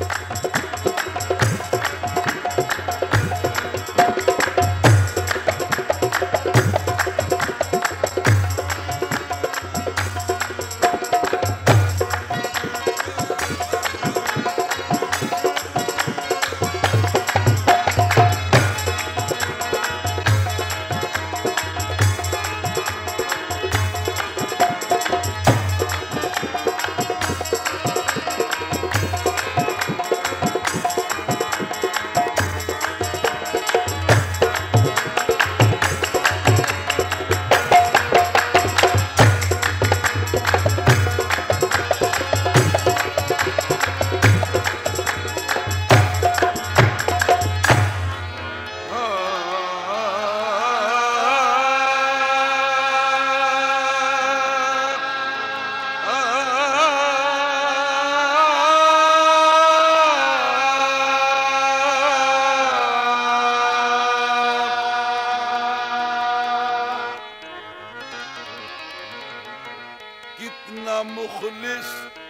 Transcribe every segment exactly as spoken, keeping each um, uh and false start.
कितना मुखलिस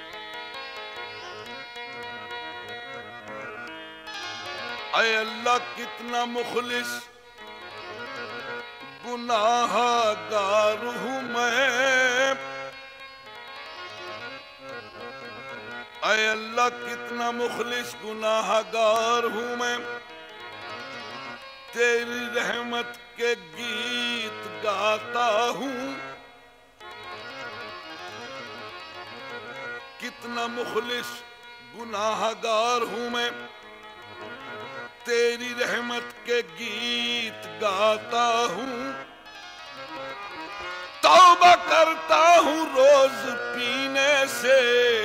ऐ अल्लाह कितना मुखलिस गुनाहगार हूँ मैं। ऐ अल्लाह कितना मुखलिस गुनाहगार हूँ मैं। तेरी रहमत के गीत गाता हूँ। कितना मुखलिस गुनाहगार हूँ मैं। तेरी रहमत के गीत गाता हूँ। तौबा करता हूँ रोज पीने से।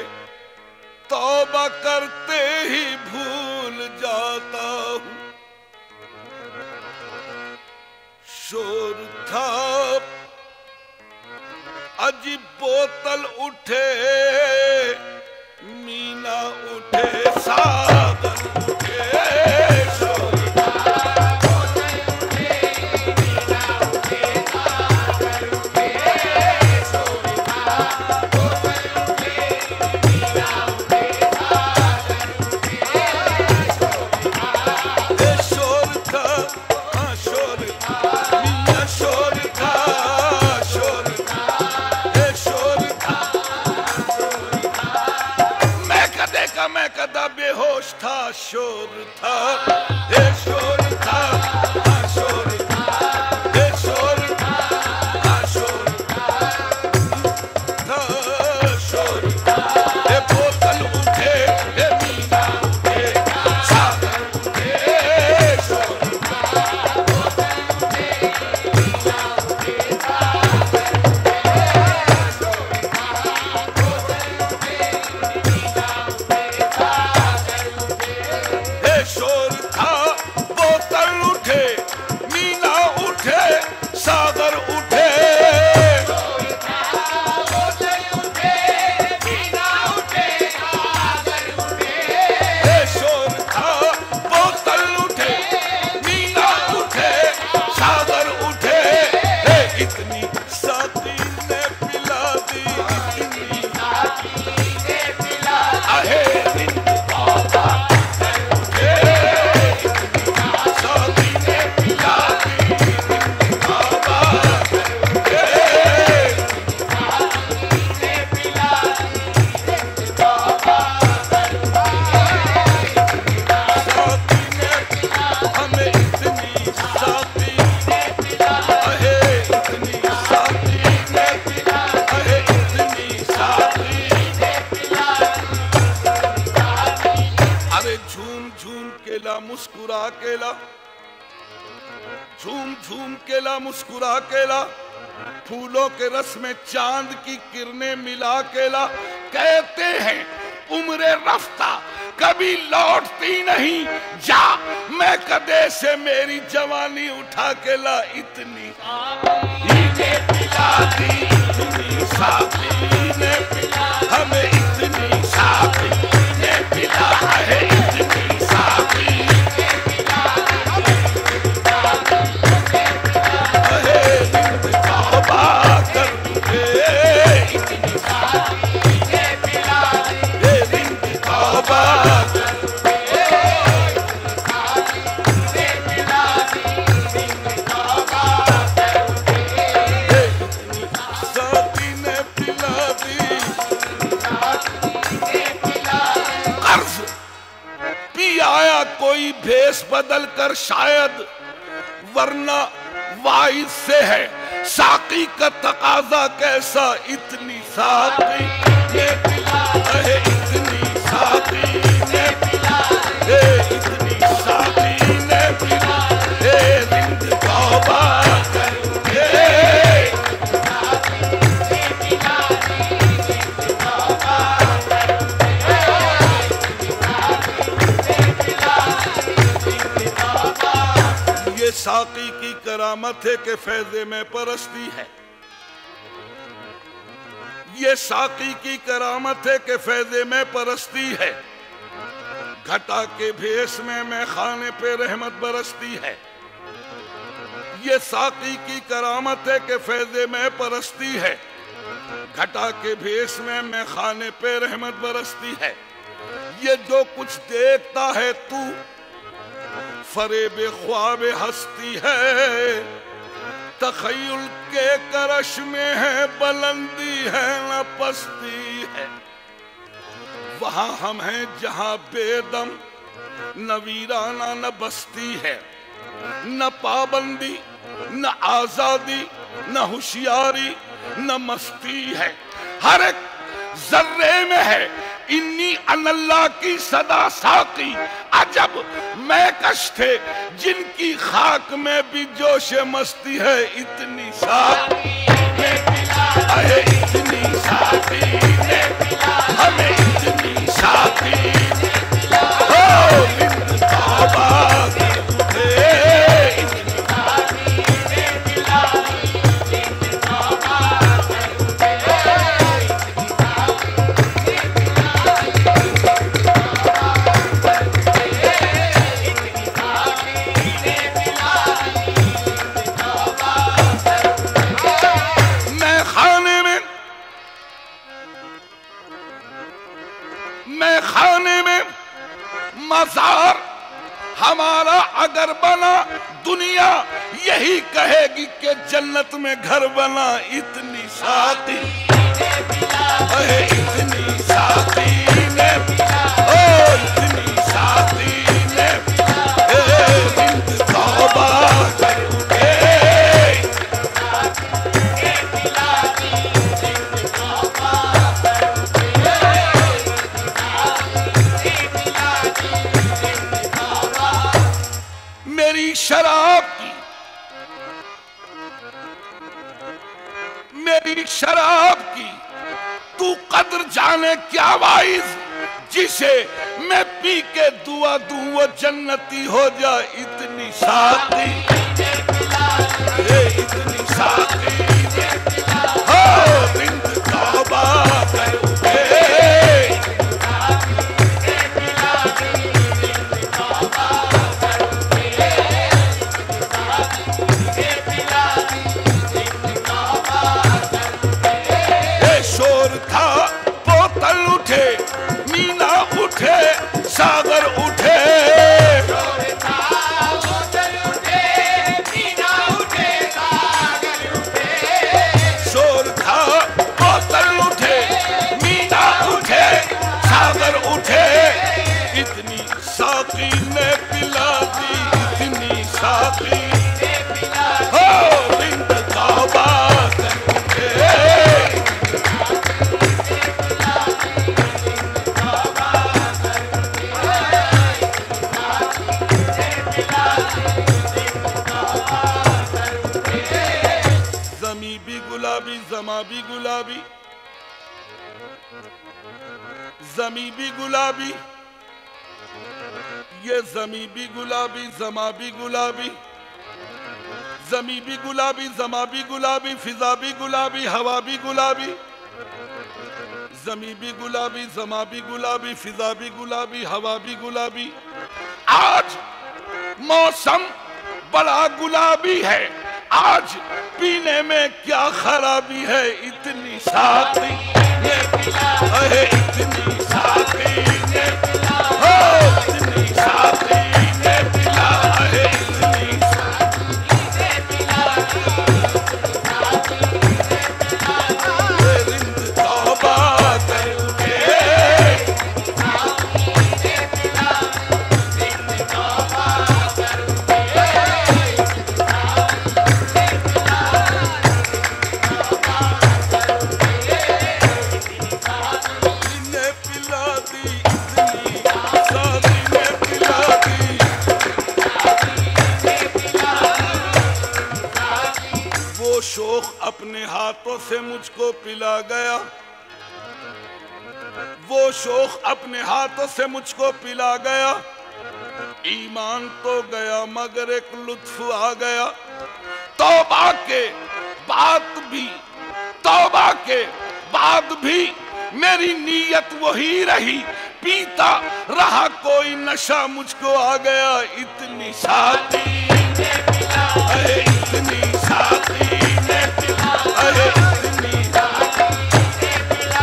तौबा करते ही भूल जाता हूँ। शोर था अजीब बोतल उठे मीना उठे सागर उठे। शोर था बोतल उठे मीना उठे सागर उठे। शोर था बोतल उठे मीना उठे सागर उठे। शोर था हाँ शोर था मियां शोर था। मैं कदा बेहोश था शोर था ये शोर था हाँ शोर था ये शोर था हाँ शोर था शोर था। ये बोतल उठे ये मीना उठे सागर उठे। शोर था बोतल उठे मीना उठे सागर उठे। शोर था बोतल उठे मीना शोर था बोतल उठे मीना उठे सागर उठे। शोर था बोतल उठे मीना उठे सागर उठे। शोर था बोतल उठे मीना उठे सागर उठे। इतनी साथी ने पिला दी इतनी साथी ने पिला आहे मुस्कुरा केला झूम झूम केला मुस्कुरा केला। फूलों के रस में चांद की किरणें मिला केला। कहते हैं उम्र रफ्ता कभी लौटती नहीं। जा मैं कदे से मेरी जवानी उठा केला। इतनी ने पिला दी इतनी साथी ने पिला हमें इतनी साथी ने पिला है इतनी साथी। बदल कर शायद, वरना वाइज से है साकी का तकाजा कैसा, इतनी साकी ने पिला है, इतनी साकी ने पिला है, इतनी साकी ने पिला है, रिंद तौबा करके ये साकी की करामत है कि फैज़े में परस्ती है। ये साकी की करामत है कि फैज़े में परस्ती है। घटा के भेष में मैं खाने पे रहमत बरसती है। ये साकी की करामत है कि फैज़े में परस्ती है। घटा के भेष में मैं खाने पे रहमत बरसती है। ये जो कुछ देखता है तू फरेब ख्वाब हस्ती है, तखय्युल के करश में है बुलंदी है न पस्ती है। वहां हम हैं जहां बेदम न वीराना न बस्ती है, न पाबंदी न आजादी न होशियारी न मस्ती है। हर एक जर्रे में है इन्नी अनल्लाह की सदा साकी। अजब मैं कश थे जिनकी खाक में भी जोश मस्ती है, इतनी साकी ने पिला है, इतनी साकी ने पिला हमें, इतनी साकी ने पिला हो रिंद तौबा करके, इतनी साकी ने पिला रिंद तौबा मज़ार हमारा अगर बना, दुनिया यही कहेगी कि जन्नत में घर बना, इतनी साकी है, इतनी साकी ने ओ इतनी साकी ने रिंद तौबा करके, मेरी शराब की मेरी शराब की तू कदर जाने क्या वाइज, जिसे मैं पी के दुआ दूं वो जन्नती हो जाए, इतनी साकी है, इतनी साकी हो रिंद तौबा करके, सागर उठे, शोर था बोतल उठे, मीना उठे, सागर उठे, इतनी साकी ने पिला दी, इतनी साकी हो रिंद तौबा करके, ज़माबी गुलाबी, ज़मीबी गुलाबी, ये ज़मीबी गुलाबी, ज़माबी गुलाबी, ज़मीबी गुलाबी, ज़माबी गुलाबी, फिज़ाबी गुलाबी, हवाबी गुलाबी, ज़मीबी गुलाबी, ज़माबी गुलाबी, फिज़ाबी गुलाबी, हवाबी गुलाबी। आज मौसम बड़ा गुलाबी है, आज पीने में क्या खराबी है, इतनी साकी ने पिला है, इतनी साकी ने पिला हो, इतनी साकी ने पिला है, इतनी साकी ने पिला रिंद तौबा करके, साकी ने पिला रिंद तौबा अपने हाथों से मुझको पिला गया, वो शोख अपने हाथों से मुझको पिला गया। ईमान तो गया मगर एक लुत्फ आ गया। तौबा के बाद भी तौबा के बाद भी मेरी नीयत वही रही, पीता रहा कोई नशा मुझको आ गया। इतनी शादी ने पिला, अरे इतनी शादी ने पिला, अरे इतनी शादी ने पिला,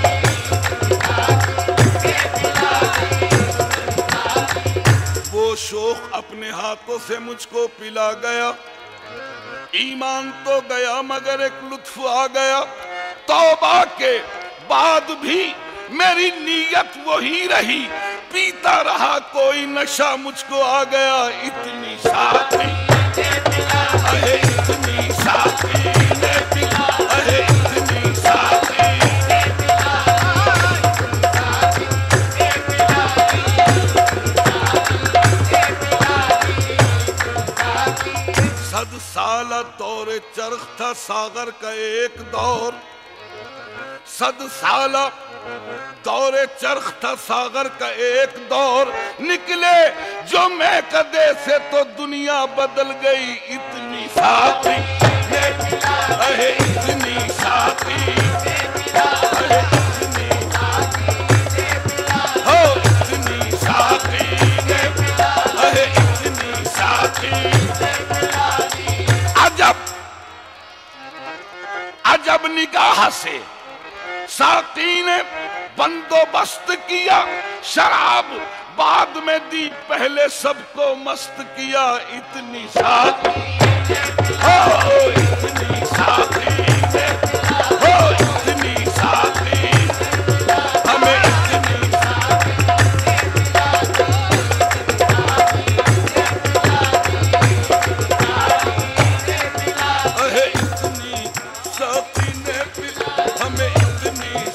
वो शोख अपने हाथों से मुझको पिला गया। ईमान तो गया मगर एक लुत्फ आ गया। तौबा के बाद भी मेरी नीयत वही रही, पीता रहा कोई नशा मुझको आ गया। इतनी शादी ने पिला, अरे इतनी शादी ने पिला, अरे इतनी शादी ने पिला, सद साला दौरे चरख था सागर का एक दौर, सद साला दौरे चरख था सागर का एक दौर। निकले जो मैं कदे से तो दुनिया बदल गई। इतनी साथी ने पिला, अरे इतनी साथी ने पिला, अरे इतनी साथी ने पिला, हो इतनी साथी ने पिला, अरे इतनी साथी ने पिला। अजब अजब निगाह से साथी ने बंदोबस्त किया, शराब बाद में दी, पहले सबको मस्त किया। इतनी साथी हो इतनी साथी हो इतनी साथी हमें इतनी अरे इतनी साथी ने पिला, हमें इतनी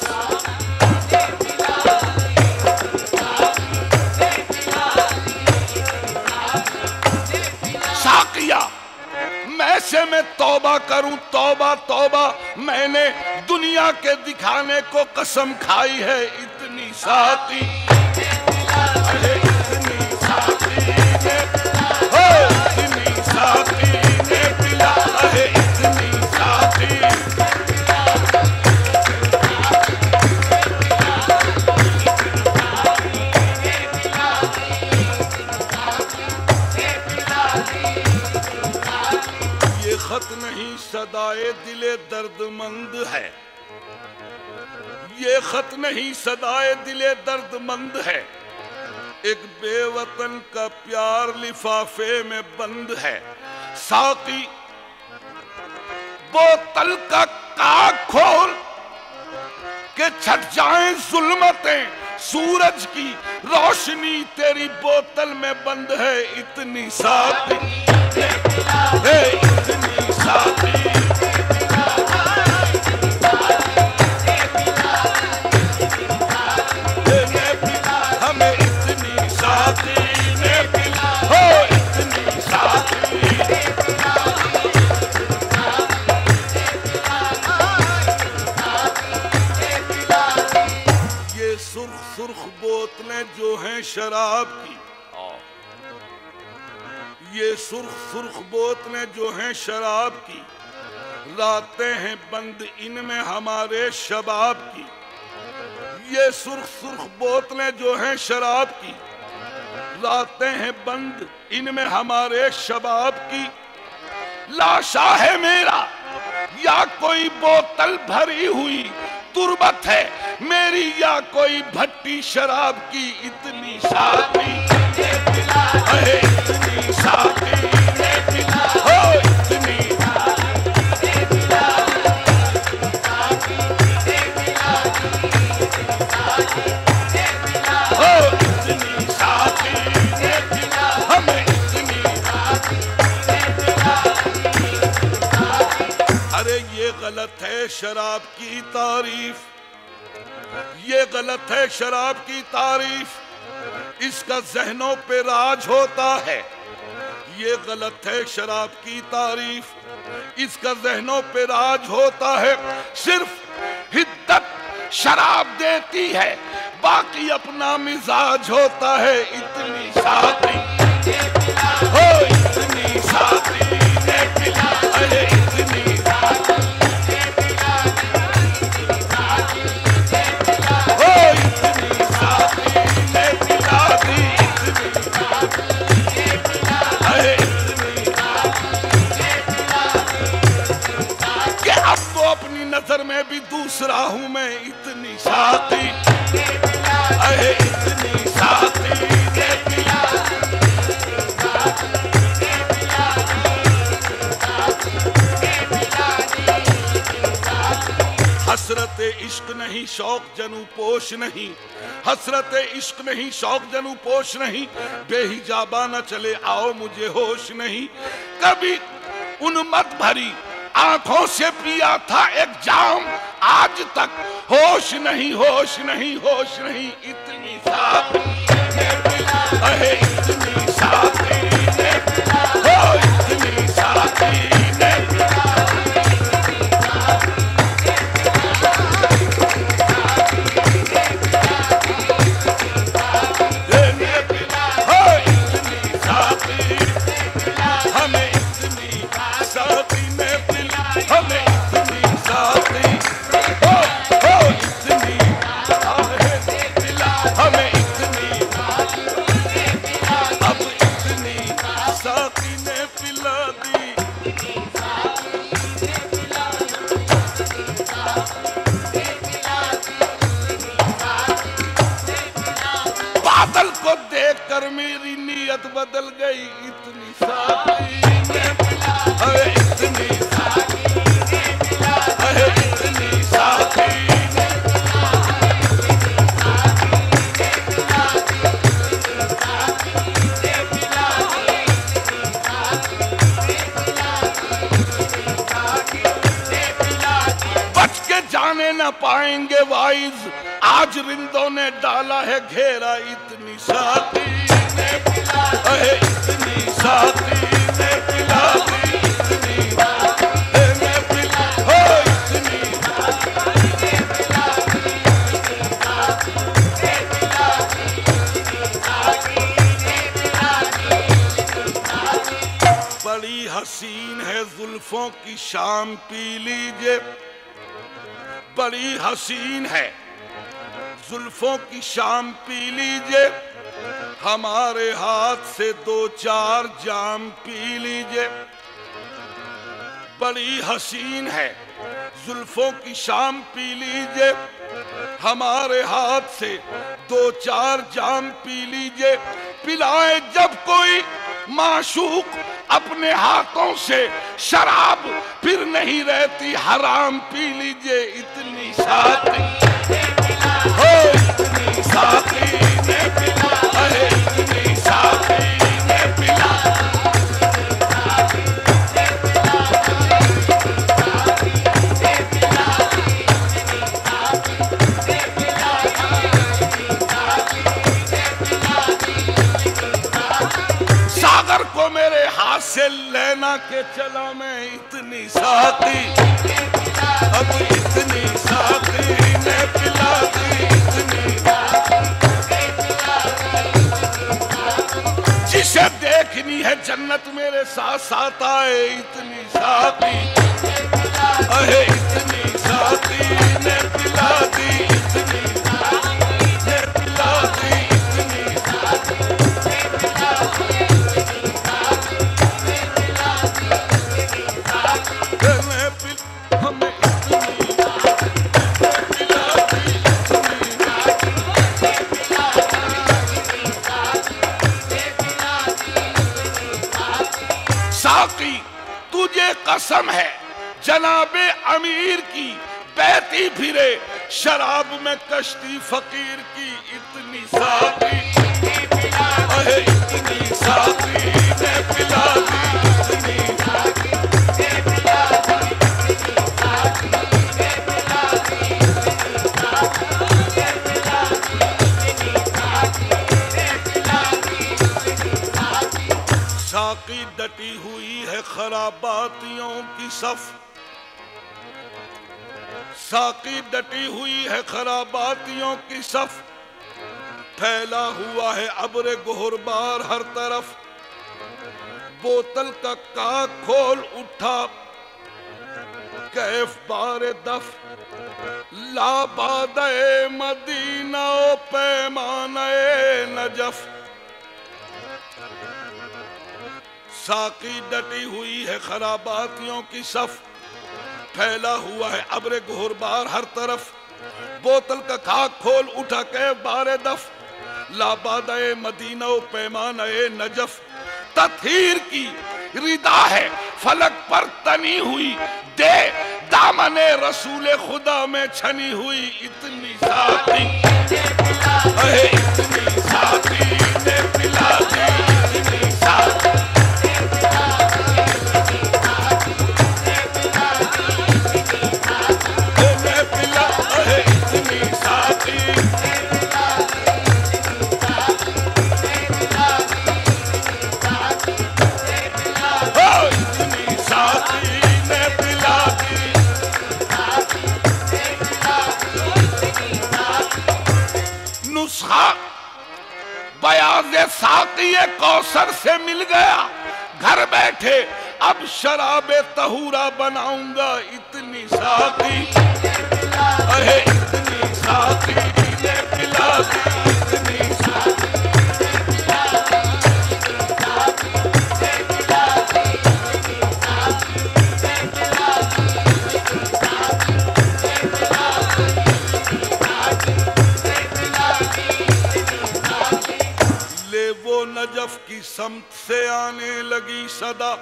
साकिया मैसे मैं तौबा करूं, तौबा तौबा मैंने दुनिया के दिखाने को कसम खाई है। इतनी साथी अरे इतनी साथी ने हो इतनी साथी ने पिला, अरे इतनी साथी खत नहीं सदाए दिले दर्दमंद है, ये खत नहीं सदाए दिले दर्दमंद है। एक बेवतन का प्यार लिफाफे में बंद है। साकी बोतल का काग खोल के छट जाएं जुल्मतें, सूरज की रोशनी तेरी बोतल में बंद है। इतनी साथी हे इतनी साथी हमें इतनी साथी ने पिला, हो इतनी साथी ये सुर्ख सुर्ख बोतलें जो हैं शराब की, ये सुर्ख सुर्ख बोतलें जो हैं शराब की, रातें हैं बंद इनमें हमारे शबाब की। ये सुर्ख सुर्ख बोतलें जो हैं शराब की, रातें हैं बंद इनमें हमारे शबाब की। लाशा है मेरा या कोई बोतल भरी हुई तुरबत है मेरी, या कोई भट्टी शराब की। इतनी शादी ने पिला, अरे इतनी शादी ने पिला, हो इतनी शादी ने पिला, हो इतनी शादी ने पिला, हमें इतनी अरे ये गलत है शराब की तारीफ, ये गलत है शराब की तारीफ, इसका जहनों पे राज होता है। ये गलत है शराब की तारीफ, इसका जहनों पे राज होता है, सिर्फ हिद्दत शराब देती है, बाकी अपना मिजाज होता है। इतनी शादी हो, इतनी शादी ने पिला, अरे इतनी हो, इतनी शादी ने पिला दी, अरे कि अब तो अपनी नजर में भी दूसरा हूं मैं। इतनी शादी, अरे इतनी शादी ने पिला, हसरत इश्क नहीं शौक जनू पोश नहीं, हसरत इश्क नहीं शौक जनू पोश नहीं, बेहिजाबा न चले आओ मुझे होश नहीं। कभी उन्मत भरी आंखों से पिया था एक जाम, आज तक होश नहीं होश नहीं होश नहीं। इतनी शादी ने पिला, अरे इतनी शादी ने पिला, हो इतनी शादी ने पिला, हमें इतनी शादी हो, हो इतनी पिला, हमें इतनी, अब इतनी शादी ने पिला दी। बादल को देखकर मेरी नीयत बदल गई। इतनी शादी ने पिला, हमें इतनी जाने न पाएंगे वाइज, आज रिंदों ने डाला है घेरा। इतनी शादी ने पिला, अरे इतनी शादी ने पिला दी, इतनी ने पिला, हो इतनी बड़ी हसीन है जुल्फों की शाम पी लीजिए, बड़ी हसीन है जुल्फों की शाम पी लीजिए, हमारे हाथ से दो चार जाम पी लीजिए। बड़ी हसीन है जुल्फों की शाम पी लीजिए, हमारे हाथ से दो चार जाम पी लीजिए। पिलाए जब कोई माशूक अपने हाथों से शराब, फिर नहीं रहती हराम पी लीजिए। इतनी शादी हो, इतनी शादी ने पिला, अरे इतनी शादी ने पिला, सागर को मेरे हाथ से लेना के चला मैं। इतनी शादी, अब इतनी शादी ने पिला दी, इतनी जिसे देखनी है जन्नत मेरे साथ साथ आए। इतनी शादी, अरे इतनी शादी ने पिला दी, इतनी ने पिला दी, इतनी हमें साकी तुझे कसम है जनाबे अमीर की, बहती फिरे शराब में कश्ती फकीर की। इतनी साकी, अरे इतनी साकी ने पिला दी, इतनी साकी है खराबातियों की सफ, साकी डटी हुई है खराबातियों की सफ, फैला हुआ है अब्र गुहरबार हर तरफ, बोतल का काक खोल उठा कैफ बारे दफ, लाबादे मदीना पैमाने नजफ। साकी डटी हुई है खराबातियों की सफ, फैला हुआ है अब्र गुहरबार हर तरफ, बोतल का खाक खोल उठा के बारे दफ, लाबादे मदीना पैमाने नजफ। तथहीर की रिदा है फलक पर तनी हुई, दे दामने रसूले खुदा में छनी हुई, इतनी साथी अहे इतनी साथी ने पिला दी, इतनी साथी ने पिला, अहे इतनी साथी नुस्खा बयाज़े साक़िए कौसर से मिल गया, घर बैठे अब शराबे तहूरा बनाऊंगा, इतनी साक़ी अहे इतनी साक़ी ने पिला दी, इतनी साक़ी नजफ की समत से आने लगी सदा,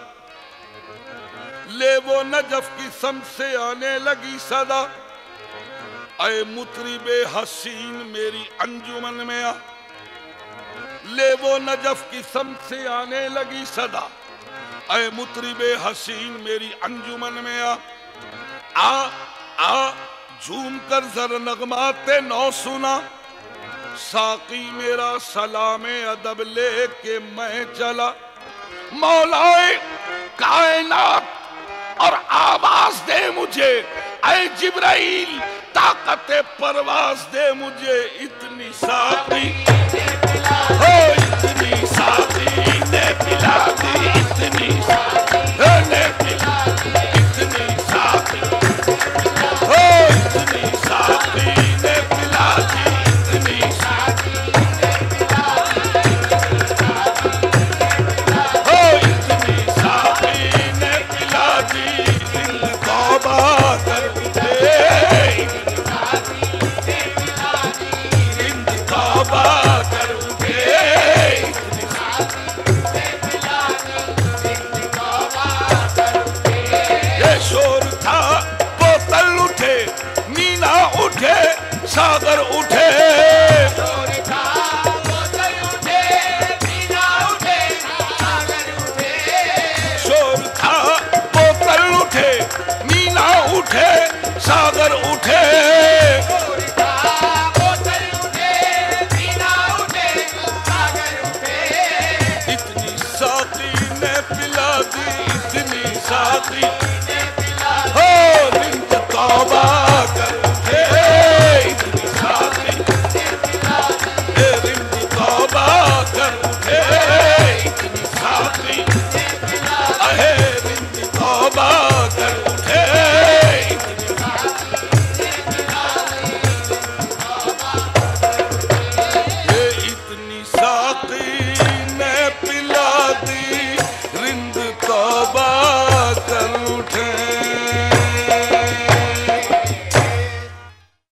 ले वो नजफ की समत से आने लगी सदा, ऐ मुतरिबे हसीन मेरी अंजुमन में आ, ले वो नजफ की समत से आने लगी सदा, ऐ मुतरिबे हसीन मेरी अंजुमन में आ, आ आ झूम कर जर नगमाते नौ सुना, साकी मेरा सलामे अदब लेके मैं चला, मौलाए कायनात और आवाज दे मुझे, ऐ जिब्राइल ताकत परवाज दे मुझे, इतनी साकी हो इतनी साकी ने पिला दी, इतनी साकी ने पिला दी, इतनी साकी हो इतनी साकी ने पिला दी, इतनी साकी हो इतनी साकी ने पिला दी, दिल तौबा कर उठे, दिल तौबा कर उठे, ये शोर था बोतल उठे, मीना उठे, सागर उठे, शोर था बोतल उठे, मीना उठे, सागर उठे, शोर था बोतल उठे, मीना उठे, सागर उठे।